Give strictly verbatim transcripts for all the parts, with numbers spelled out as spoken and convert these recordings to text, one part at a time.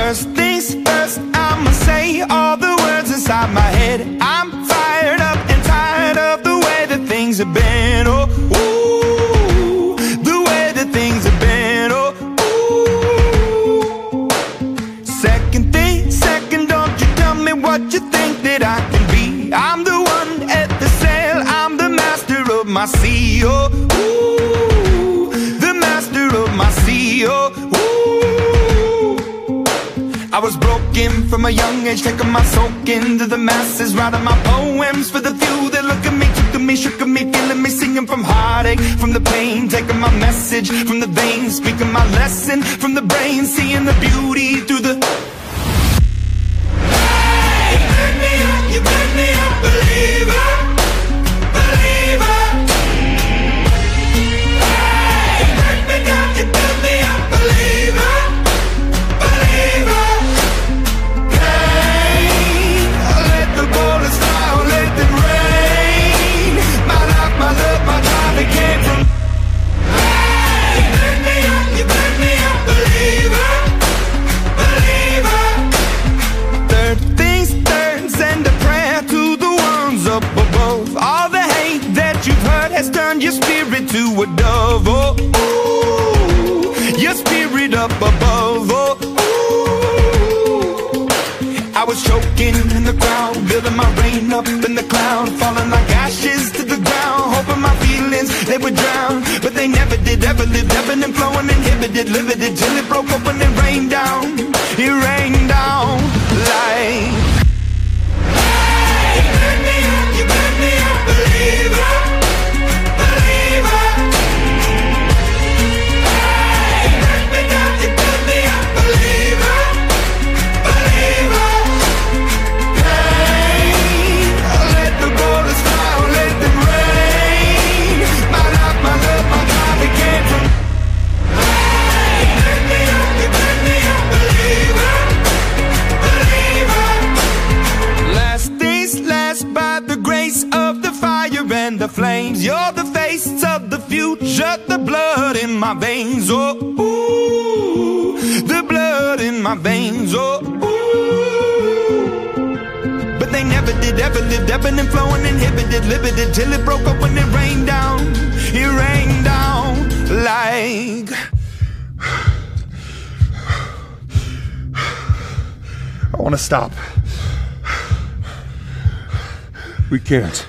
First things first, I'ma say all the words inside my head. I'm fired up and tired of the way that things have been. Oh, ooh, the way that things have been. Oh, ooh. Second thing, second, don't you tell me what you think that I can be. I'm the one at the sail, I'm the master of my sea. Oh, ooh, the master of my sea. Oh, ooh. I was broken from a young age, taking my soak into the masses, writing my poems for the few that look at me, took at me, shook at me, feeling me, singing from heartache, from the pain, taking my message from the veins, speaking my lesson from the brain, seeing the beauty through the... Hey, you burn me up, you burn me up, believer, believer. Hey, you burn me down, you burn me up, believer, believer. Has turned your spirit to a dove. Oh, ooh, your spirit up above. Oh, ooh. I was choking in the crowd, building my rain up in the cloud, falling like ashes to the ground, hoping my feelings they would drown, but they never did. Ever lived, ebbing and flowing, inhibited, limited, till it broke open and rained down. It rained down like. Hey, you burn me up, you burn me up, believer. The flames, you're the face of the future, the blood in my veins. Oh, ooh, the blood in my veins. Oh, ooh. But they never did, ever lived, ebbing and flowing, inhibited, limited, till it broke up when it rained down. It rained down like. I want to stop. We can't.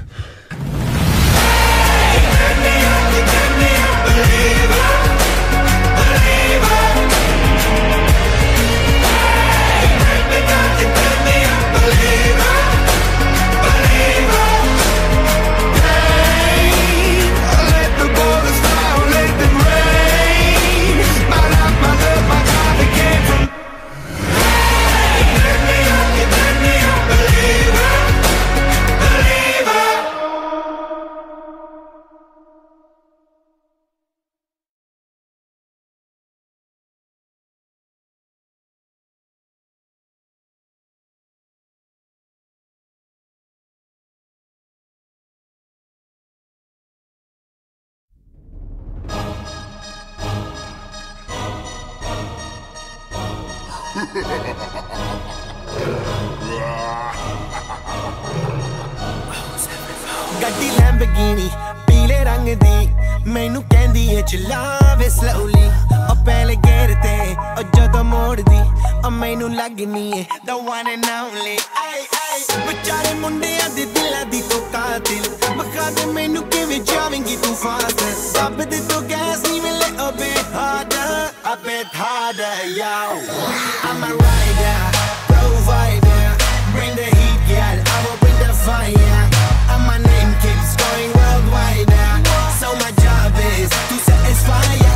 ਗੱਡੀ Lamborghini ਪੀਲੇ ਰੰਗ ਦੀ ਮੈਨੂੰ ਕਹਿੰਦੀ ਏ ਚਲਾਵੇ slowly ਉਹ ਪਹਿਲੇ gear ਤੇ ਉਹ ਜਦੋਂ ਮੋੜਦੀ ਉਹ ਮੈਨੂੰ ਲੱਗਨੀ ਏ the one and only ਵਿਚਾਰੇ ਮੁੰਡਿਆਂ ਦੇ ਦਿਲਾਂ ਦੀ ਤੂੰ ਕਾਤਿਲ ਬਖਾ ਦੇ ਮੈਨੂੰ ਕਿਵੇਂ ਜਾਵੇਂਗੀ ਤੂੰ ਫਾਸਟ ਦੱਬ ਦੇ ਤੂੰ ਗੈਸ ਨਹੀਂ ਮਿਲੇ a bit harder a bit harder yo I'm a rider provider bring the heat girl I will bring the fire and my name keeps going worldwide now so my job is to satisfy ya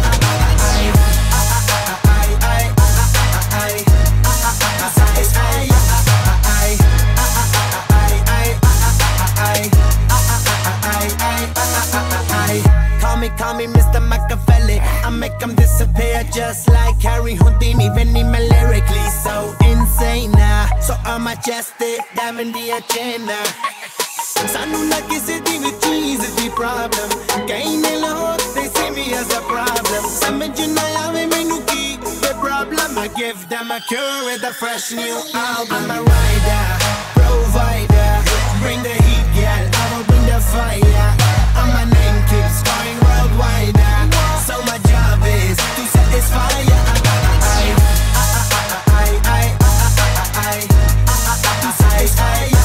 Call me Mister Machiavelli I make them disappear just like Harry Houdini When I'm lyrically so insane now So I'm majestic, diamond the agenda सानू ना किसी दी भी चीज दी problem कहीं ने लोग they see me as a problem समझ ना आवे मैनू की the problem I give them a cure with a fresh new album I'm a rider, provider bring the heat girl I will bring the fire and my name keeps going worldwide so my job is to satisfy ya I, I, I, I, I, I, to satisfy ya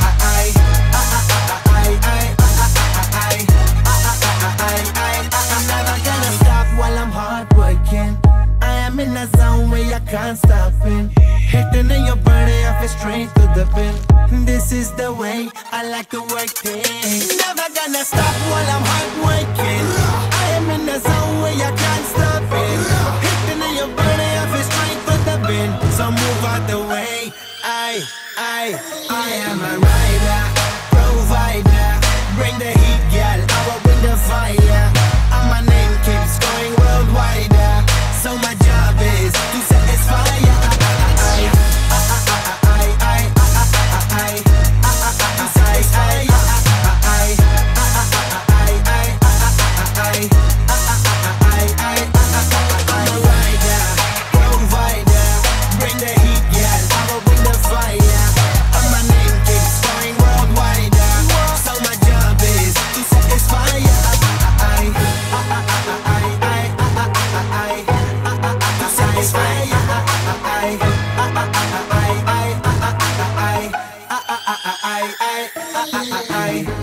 I'm never gonna stop while I'm hard working I am in a zone where I can't stop in Hitting and you're burning off it straight to the pin This is the way I like to work things Never gonna stop while I'm hard working I am in a zone where I can't stop in Hitting and you're burning off it straight to the bin So move out the way I, I, I am a rider, provider Bring the heat girl, I will bring the fire And my name keeps going worldwide So my job is to satisfy ya I, I, I, I, I, to satisfy ya I, I, I, I, I'm a rider, provider Bring the heat girl, I will bring the fire And my name keeps going worldwide So my job is to satisfy ya I, I, I, I, I, to satisfy ya I, I, I, I, I, I, I,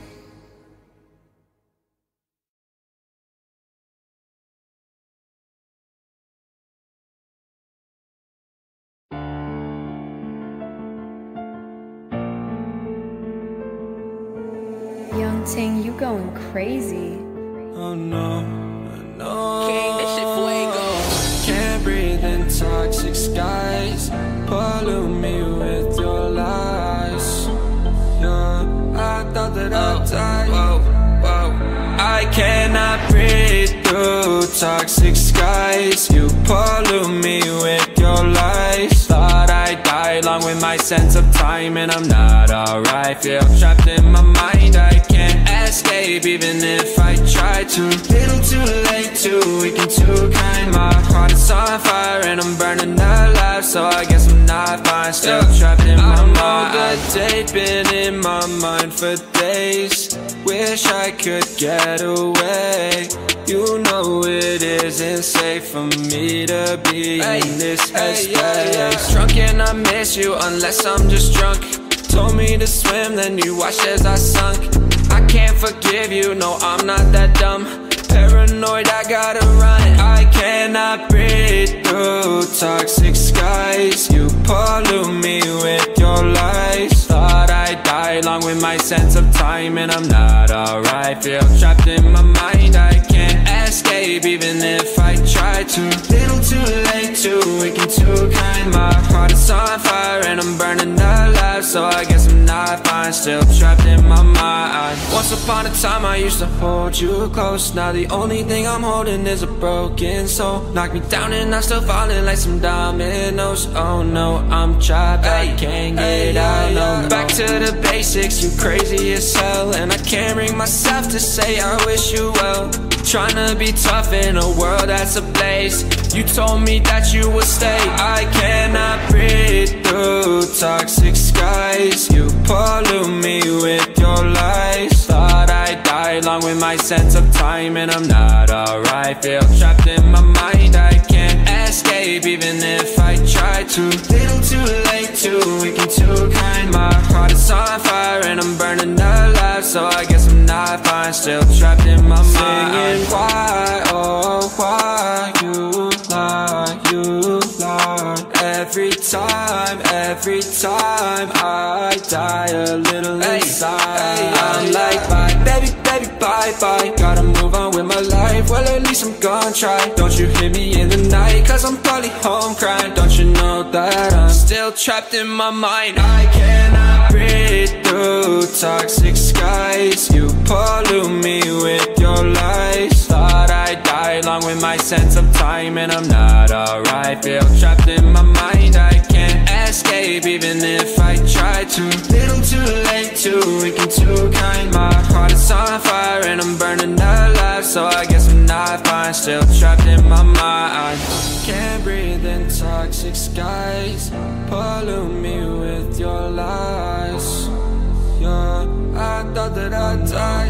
Young Ting, you going crazy. Oh no, no. King, this shit fuego. Can't breathe in toxic skies. Pollute me with your lies. Yeah, I thought that I'd die. Whoa, whoa. I cannot breathe through toxic skies. You pollute me with your lies. Thought I'd die along with my sense of time, and I'm not alright. Feel trapped in my mind. I can't escape even if I try to. Little too late, too weak and too kind. My heart is on fire and I'm burning alive, so I guess I'm not fine. Still trapped in my mind. I'm all date, been in my mind for days. Wish I could get away. You know it isn't safe for me to be hey, in this headspace. Hey, yeah, yeah. Drunk and I miss you unless I'm just drunk. Told me to swim, then you watched as I sunk. I can't forgive you, no, I'm not that dumb. Paranoid, I gotta run. I cannot breathe through toxic skies. You pollute me with your lies. Thought I'd die along with my sense of time, and I'm not alright. Feel trapped in my mind. I can't escape even if I try to. Little too late, too weak and too kind. My heart is on fire and I'm burning alive, so I guess I'm not fine. Still trapped in my mind. Once upon a time I used to hold you close. Now the only thing I'm holding is a broken soul. Knock me down and I'm still falling like some dominoes. Oh no, I'm trapped, I can't get out, no, no. Back to the basics, you crazy as hell. And I can't bring myself to say I wish you well. Tryna be tough in a world that's ablaze. You told me that you would stay. I cannot breathe through toxic skies. You pollute me with your lies. Thought I'd die along with my sense of time, and I'm not alright. Feel trapped in my mind. I can't escape even if I try to. Little too late, too weak and too kind. My heart is on fire and I'm burning alive, so I guess I'm not fine. Still trapped in my mind. Singing why, oh why you lie, you lie. Every time, every time I die a little hey, inside hey, I'm like bye, baby, baby, bye, bye. Gotta move on with my life, well at least I'm gonna try. Don't you hit me in the night, cause I'm probably home crying. Don't you know that I'm still trapped in my mind. I cannot breathe through toxic skies. You pollute me with your lies. Thought I'd die along with my sense of time, and I'm not alright. Feel trapped in my mind. I can't escape, even if I try to. Little too late, too weak and too kind. My heart is on fire and I'm burning alive, so I guess I'm not fine, still trapped in my mind. Can't breathe in toxic skies, pollute me with your lies. Yeah, I thought that I'd die.